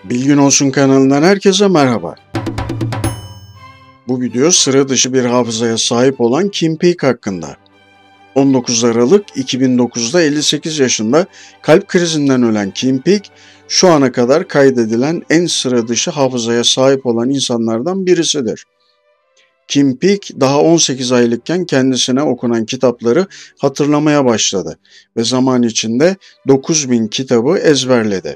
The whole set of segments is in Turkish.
Bilgin Olsun kanalından herkese merhaba. Bu video sıra dışı bir hafızaya sahip olan Kim Peek hakkında. 19 Aralık 2009'da 58 yaşında kalp krizinden ölen Kim Peek, şu ana kadar kaydedilen en sıra dışı hafızaya sahip olan insanlardan birisidir. Kim Peek daha 18 aylıkken kendisine okunan kitapları hatırlamaya başladı ve zaman içinde 9000 kitabı ezberledi.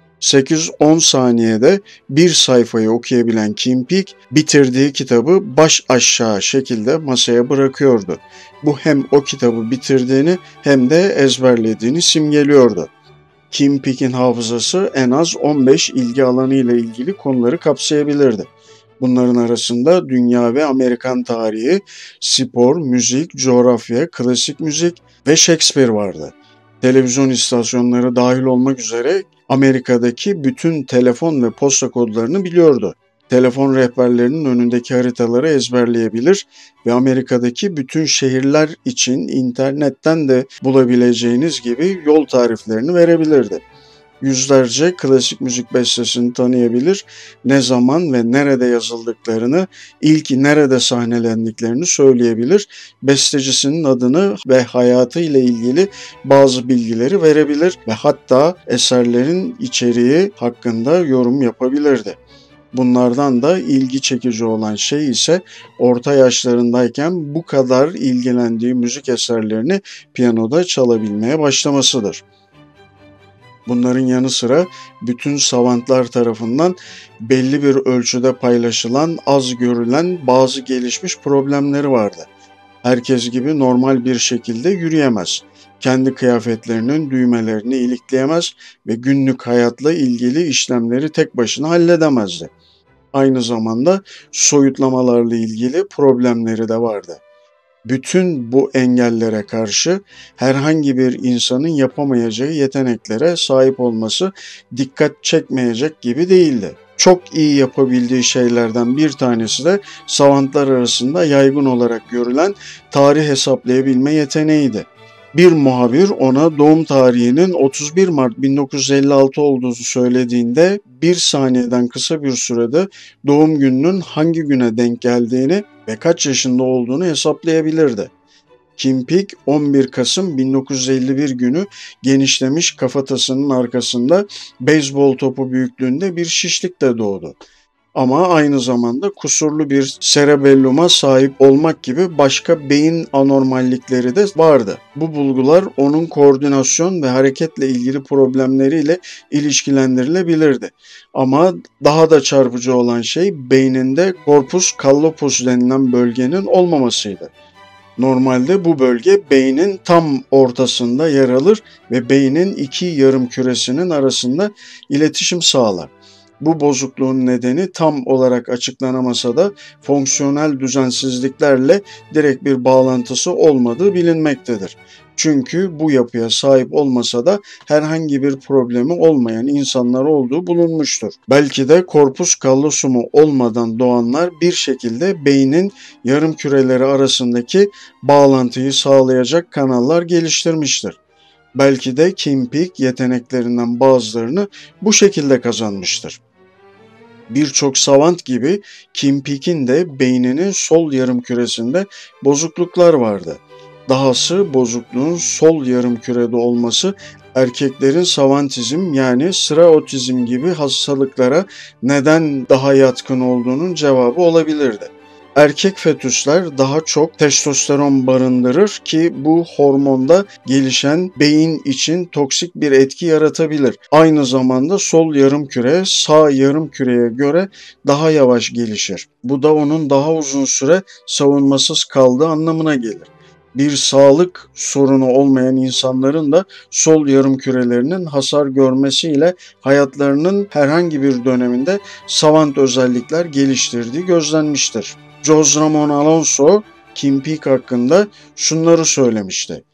8-10 saniyede bir sayfayı okuyabilen Kim Peek, bitirdiği kitabı baş aşağı şekilde masaya bırakıyordu. Bu hem o kitabı bitirdiğini hem de ezberlediğini simgeliyordu. Kim Peek'in hafızası en az 15 ilgi alanı ile ilgili konuları kapsayabilirdi. Bunların arasında dünya ve Amerikan tarihi, spor, müzik, coğrafya, klasik müzik ve Shakespeare vardı. Televizyon istasyonları dahil olmak üzere Amerika'daki bütün telefon ve posta kodlarını biliyordu. Telefon rehberlerinin önündeki haritaları ezberleyebilir ve Amerika'daki bütün şehirler için internetten de bulabileceğiniz gibi yol tariflerini verebilirdi. Yüzlerce klasik müzik bestesini tanıyabilir, ne zaman ve nerede yazıldıklarını, ilk nerede sahnelendiklerini söyleyebilir, bestecisinin adını ve hayatı ile ilgili bazı bilgileri verebilir ve hatta eserlerin içeriği hakkında yorum yapabilirdi. Bunlardan da ilgi çekici olan şey ise orta yaşlarındayken bu kadar ilgilendiği müzik eserlerini piyanoda çalabilmeye başlamasıdır. Bunların yanı sıra bütün savantlar tarafından belli bir ölçüde paylaşılan, az görülen bazı gelişmiş problemleri vardı. Herkes gibi normal bir şekilde yürüyemez. Kendi kıyafetlerinin düğmelerini ilikleyemez ve günlük hayatla ilgili işlemleri tek başına halledemezdi. Aynı zamanda soyutlamalarla ilgili problemleri de vardı. Bütün bu engellere karşı herhangi bir insanın yapamayacağı yeteneklere sahip olması dikkat çekmeyecek gibi değildi. Çok iyi yapabildiği şeylerden bir tanesi de savantlar arasında yaygın olarak görülen tarih hesaplayabilme yeteneğiydi. Bir muhabir ona doğum tarihinin 31 Mart 1956 olduğunu söylediğinde bir saniyeden kısa bir sürede doğum gününün hangi güne denk geldiğini ve kaç yaşında olduğunu hesaplayabilirdi. Kim Peek 11 Kasım 1951 günü genişlemiş kafatasının arkasında beyzbol topu büyüklüğünde bir şişlikle doğdu. Ama aynı zamanda kusurlu bir serebelluma sahip olmak gibi başka beyin anormallikleri de vardı. Bu bulgular onun koordinasyon ve hareketle ilgili problemleriyle ilişkilendirilebilirdi. Ama daha da çarpıcı olan şey beyninde corpus callosum denilen bölgenin olmamasıydı. Normalde bu bölge beynin tam ortasında yer alır ve beynin iki yarım küresinin arasında iletişim sağlar. Bu bozukluğun nedeni tam olarak açıklanamasa da fonksiyonel düzensizliklerle direkt bir bağlantısı olmadığı bilinmektedir. Çünkü bu yapıya sahip olmasa da herhangi bir problemi olmayan insanlar olduğu bulunmuştur. Belki de korpus kallosumu olmadan doğanlar bir şekilde beynin yarım küreleri arasındaki bağlantıyı sağlayacak kanallar geliştirmiştir. Belki de Kim Peek yeteneklerinden bazılarını bu şekilde kazanmıştır. Birçok savant gibi Kim Peek'in de beyninin sol yarımküresinde bozukluklar vardı. Dahası bozukluğun sol yarımkürede olması erkeklerin savantizm yani sıra otizm gibi hastalıklara neden daha yatkın olduğunun cevabı olabilirdi. Erkek fetüsler daha çok testosteron barındırır ki bu hormonda gelişen beyin için toksik bir etki yaratabilir. Aynı zamanda sol yarımküre sağ yarımküreye göre daha yavaş gelişir. Bu da onun daha uzun süre savunmasız kaldığı anlamına gelir. Bir sağlık sorunu olmayan insanların da sol yarımkürelerinin hasar görmesiyle hayatlarının herhangi bir döneminde savant özellikler geliştirdiği gözlenmiştir. Jose Ramon Alonso, Kim Peek hakkında şunları söylemişti.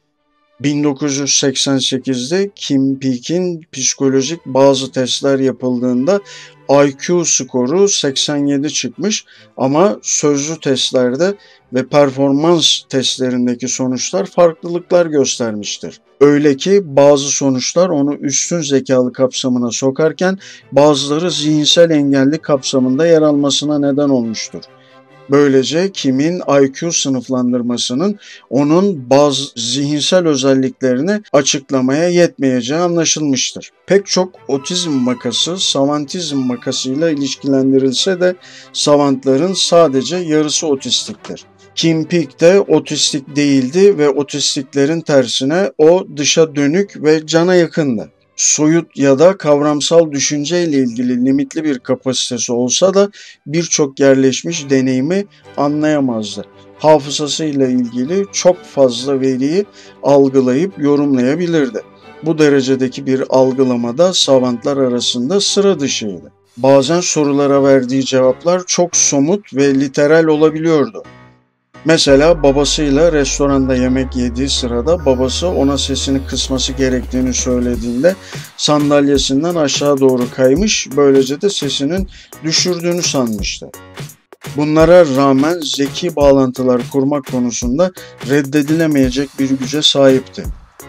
1988'de Kim Peek'in psikolojik bazı testler yapıldığında IQ skoru 87 çıkmış ama sözlü testlerde ve performans testlerindeki sonuçlar farklılıklar göstermiştir. Öyle ki bazı sonuçlar onu üstün zekalı kapsamına sokarken bazıları zihinsel engelli kapsamında yer almasına neden olmuştur. Böylece Kim'in IQ sınıflandırmasının onun bazı zihinsel özelliklerini açıklamaya yetmeyeceği anlaşılmıştır. Pek çok otizm vakası savantizm vakasıyla ilişkilendirilse de savantların sadece yarısı otistiktir. Kim Peek de otistik değildi ve otistiklerin tersine o dışa dönük ve cana yakındı. Soyut ya da kavramsal düşünceyle ilgili limitli bir kapasitesi olsa da birçok yerleşmiş deneyimi anlayamazdı. Hafızasıyla ilgili çok fazla veriyi algılayıp yorumlayabilirdi. Bu derecedeki bir algılamada savantlar arasında sıra dışıydı. Bazen sorulara verdiği cevaplar çok somut ve literal olabiliyordu. Mesela babasıyla restoranda yemek yediği sırada babası ona sesini kısması gerektiğini söylediğinde sandalyesinden aşağı doğru kaymış, böylece de sesinin düşürdüğünü sanmıştı. Bunlara rağmen zeki bağlantılar kurmak konusunda reddedilemeyecek bir güce sahipti.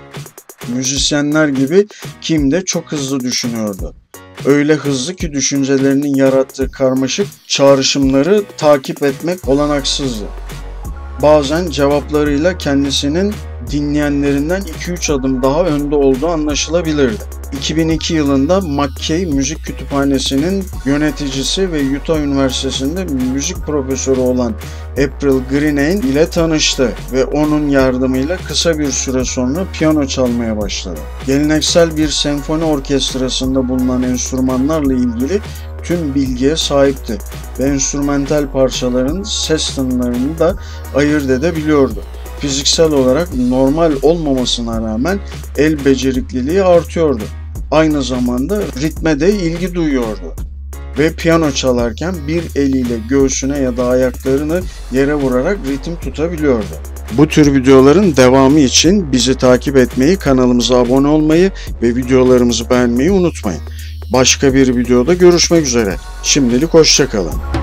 Müzisyenler gibi Kim de çok hızlı düşünüyordu. Öyle hızlı ki düşüncelerinin yarattığı karmaşık çağrışımları takip etmek olanaksızdı. Bazen cevaplarıyla kendisinin dinleyenlerinden 2-3 adım daha önde olduğu anlaşılabilirdi. 2002 yılında McKay Müzik Kütüphanesi'nin yöneticisi ve Utah Üniversitesi'nde müzik profesörü olan April Greenane ile tanıştı ve onun yardımıyla kısa bir süre sonra piyano çalmaya başladı. Geleneksel bir senfoni orkestrasında bulunan enstrümanlarla ilgili tüm bilgiye sahipti ve enstrümantal parçaların ses tınılarını da ayırt edebiliyordu. Fiziksel olarak normal olmamasına rağmen el becerikliliği artıyordu. Aynı zamanda ritme de ilgi duyuyordu ve piyano çalarken bir eliyle göğsüne ya da ayaklarını yere vurarak ritim tutabiliyordu. Bu tür videoların devamı için bizi takip etmeyi, kanalımıza abone olmayı ve videolarımızı beğenmeyi unutmayın. Başka bir videoda görüşmek üzere. Şimdilik hoşça kalın.